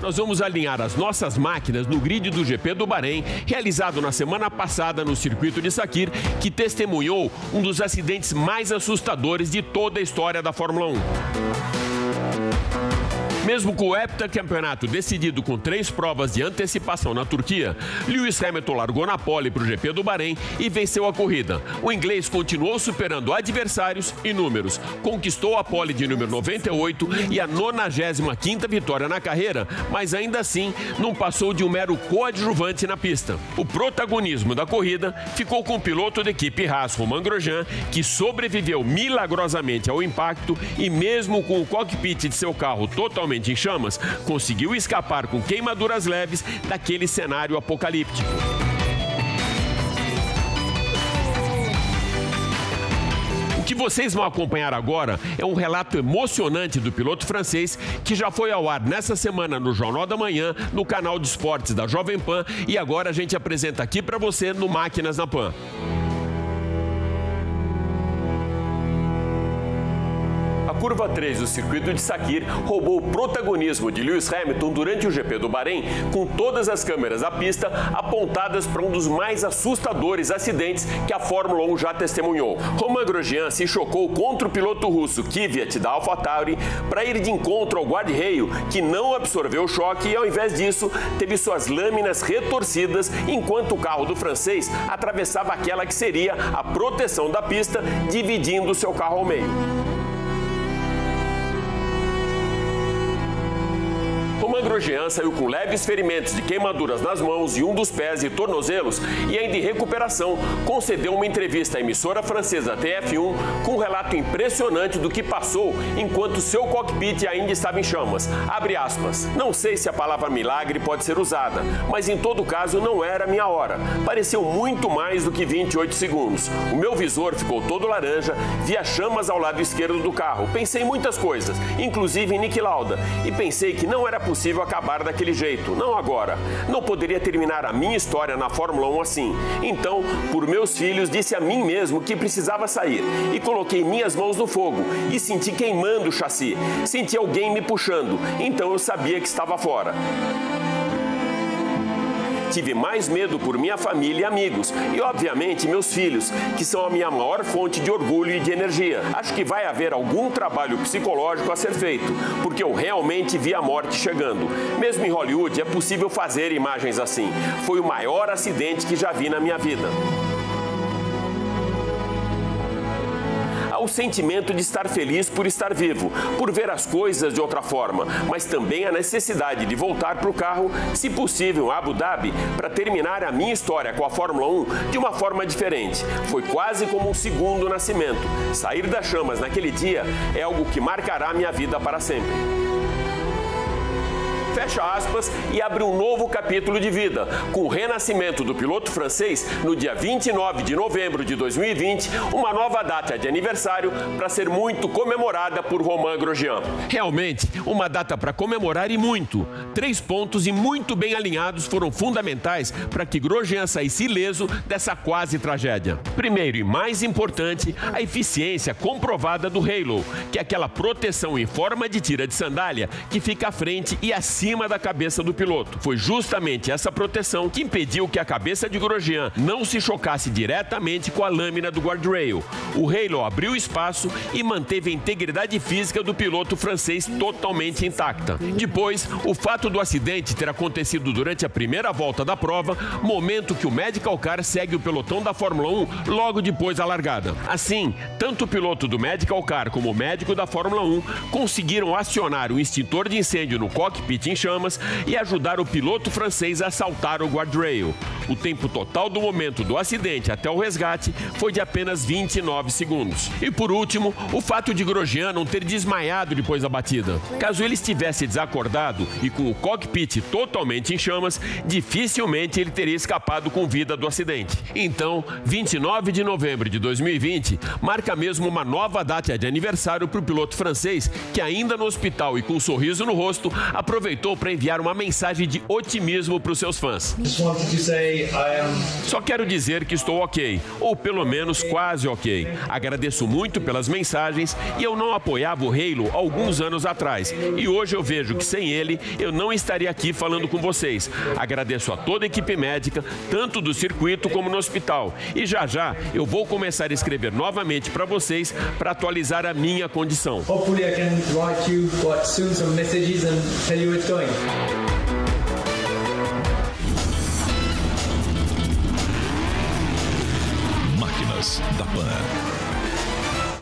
Nós vamos alinhar as nossas máquinas no grid do GP do Bahrein, realizado na semana passada no circuito de Sakhir, que testemunhou um dos acidentes mais assustadores de toda a história da Fórmula 1. Mesmo com o heptacampeonato decidido com 3 provas de antecipação na Turquia, Lewis Hamilton largou na pole para o GP do Bahrein e venceu a corrida. O inglês continuou superando adversários e números, conquistou a pole de número 98 e a 95ª vitória na carreira, mas ainda assim não passou de um mero coadjuvante na pista. O protagonismo da corrida ficou com o piloto da equipe Haas, Romain Grosjean, que sobreviveu milagrosamente ao impacto e mesmo com o cockpit de seu carro totalmente em chamas, conseguiu escapar com queimaduras leves daquele cenário apocalíptico. O que vocês vão acompanhar agora é um relato emocionante do piloto francês que já foi ao ar nessa semana no Jornal da Manhã, no canal de esportes da Jovem Pan, e agora a gente apresenta aqui para você no Máquinas na Pan. A curva 3 do circuito de Sakhir roubou o protagonismo de Lewis Hamilton durante o GP do Bahrein, com todas as câmeras da pista apontadas para um dos mais assustadores acidentes que a Fórmula 1 já testemunhou. Romain Grosjean se chocou contra o piloto russo Kvyat da AlphaTauri para ir de encontro ao guarda-reio, que não absorveu o choque e, ao invés disso, teve suas lâminas retorcidas enquanto o carro do francês atravessava aquela que seria a proteção da pista, dividindo seu carro ao meio. Romain Grosjean saiu com leves ferimentos de queimaduras nas mãos e um dos pés e tornozelos e, ainda em recuperação, concedeu uma entrevista à emissora francesa TF1 com um relato impressionante do que passou enquanto seu cockpit ainda estava em chamas. Abre aspas. Não sei se a palavra milagre pode ser usada, mas em todo caso não era a minha hora. Pareceu muito mais do que 28 segundos. O meu visor ficou todo laranja, via chamas ao lado esquerdo do carro. Pensei em muitas coisas, inclusive em Niki Lauda, e pensei que não era possível acabar daquele jeito, não agora. Não poderia terminar a minha história na Fórmula 1 assim. Então, por meus filhos, disse a mim mesmo que precisava sair e coloquei minhas mãos no fogo e senti queimando o chassi. Senti alguém me puxando, então eu sabia que estava fora. Tive mais medo por minha família e amigos e, obviamente, meus filhos, que são a minha maior fonte de orgulho e de energia. Acho que vai haver algum trabalho psicológico a ser feito, porque eu realmente vi a morte chegando. Mesmo em Hollywood é possível fazer imagens assim. Foi o maior acidente que já vi na minha vida. O sentimento de estar feliz por estar vivo, por ver as coisas de outra forma, mas também a necessidade de voltar para o carro, se possível, a Abu Dhabi, para terminar a minha história com a Fórmula 1 de uma forma diferente. Foi quase como um segundo nascimento. Sair das chamas naquele dia é algo que marcará minha vida para sempre. Fecha aspas e abre um novo capítulo de vida, com o renascimento do piloto francês no dia 29 de novembro de 2020, uma nova data de aniversário para ser muito comemorada por Romain Grosjean. Realmente, uma data para comemorar e muito. 3 pontos e muito bem alinhados foram fundamentais para que Grosjean saísse ileso dessa quase tragédia. Primeiro e mais importante, a eficiência comprovada do Halo, que é aquela proteção em forma de tira de sandália que fica à frente e acima da cabeça do piloto. Foi justamente essa proteção que impediu que a cabeça de Grosjean não se chocasse diretamente com a lâmina do guardrail. O Halo abriu espaço e manteve a integridade física do piloto francês totalmente intacta. Depois, o fato do acidente ter acontecido durante a primeira volta da prova, momento que o Medical Car segue o pelotão da Fórmula 1 logo depois da largada. Assim, tanto o piloto do Medical Car como o médico da Fórmula 1 conseguiram acionar o extintor de incêndio no cockpit em chamas e ajudar o piloto francês a saltar o guardrail. O tempo total do momento do acidente até o resgate foi de apenas 29 segundos. E por último, o fato de Grosjean não ter desmaiado depois da batida. Caso ele estivesse desacordado e com o cockpit totalmente em chamas, dificilmente ele teria escapado com vida do acidente. Então, 29 de novembro de 2020 marca mesmo uma nova data de aniversário para o piloto francês que, ainda no hospital e com um sorriso no rosto, aproveitou aproveitou para enviar uma mensagem de otimismo para os seus fãs. Só quero dizer que estou ok, ou pelo menos quase ok. Agradeço muito pelas mensagens e eu não apoiava o Halo alguns anos atrás. E hoje eu vejo que sem ele eu não estaria aqui falando com vocês. Agradeço a toda a equipe médica, tanto do circuito como no hospital. E já já eu vou começar a escrever novamente para vocês para atualizar a minha condição. Hopefully I can write you soon some messages and tell you how it's going. Máquinas da Pan.